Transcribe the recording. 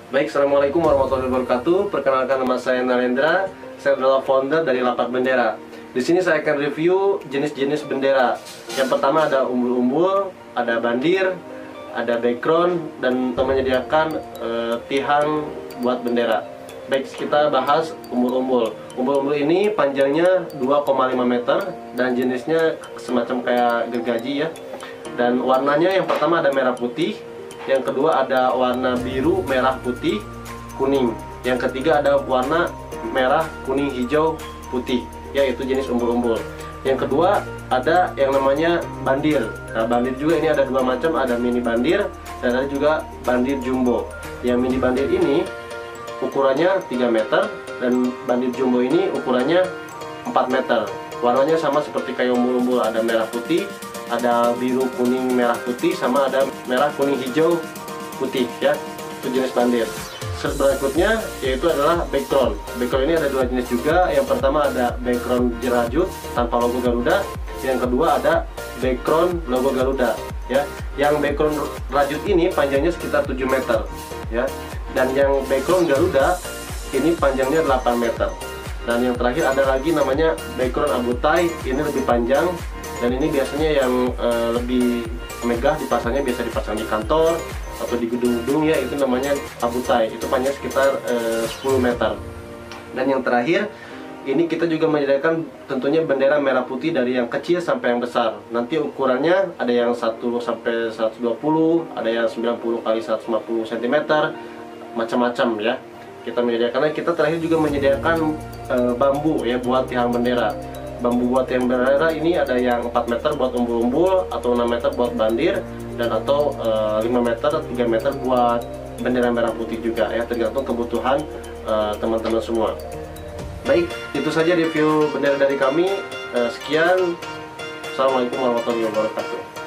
Baik, Assalamualaikum warahmatullahi wabarakatuh. Perkenalkan, nama saya Narendra. Saya adalah founder dari Lapak Bendera. Di sini saya akan review jenis-jenis bendera. Yang pertama ada umbul-umbul, ada bandir, ada background, dan kita menyediakan tihang buat bendera. Baik, kita bahas umbul-umbul. Umbul-umbul ini panjangnya 2,5 meter dan jenisnya semacam kayak gergaji ya. Dan warnanya yang pertama ada merah putih, yang kedua ada warna biru, merah, putih, kuning. Yang ketiga ada warna merah, kuning, hijau, putih, yaitu jenis umbul-umbul. Yang kedua ada yang namanya bandir. Nah, bandir juga ini ada dua macam, ada mini bandir dan ada juga bandir jumbo. Yang mini bandir ini ukurannya 3 meter dan bandir jumbo ini ukurannya 4 meter. Warnanya sama seperti kayak umbul-umbul, ada merah putih, ada biru, kuning, merah, putih, sama ada merah, kuning, hijau, putih ya. Itu jenis bandir. Berikutnya yaitu adalah background. Background ini ada dua jenis juga. Yang pertama ada background jerajut tanpa logo Garuda. Yang kedua ada background logo Garuda ya. Yang background rajut ini panjangnya sekitar 7 meter ya. Dan yang background Garuda ini panjangnya 8 meter. Dan yang terakhir ada lagi namanya background abutai, ini lebih panjang. Dan ini biasanya yang lebih megah dipasangnya, biasa dipasang di kantor atau di gedung-gedung ya, itu namanya abutai. Itu panjang sekitar 10 meter. Dan yang terakhir, ini kita juga menyediakan tentunya bendera merah putih dari yang kecil sampai yang besar. Nanti ukurannya ada yang 1 sampai 120, ada yang 90 kali 150 cm, macam-macam ya. Kita menyediakan, kita terakhir juga menyediakan bambu ya buat tiang bendera. Bambu buat tiang bendera ini ada yang 4 meter buat umbul-umbul, atau 6 meter buat bandir, dan atau 5 meter, 3 meter buat bendera merah putih juga ya, tergantung kebutuhan teman-teman semua. Baik, itu saja review bendera dari kami. Sekian. Assalamualaikum warahmatullahi wabarakatuh.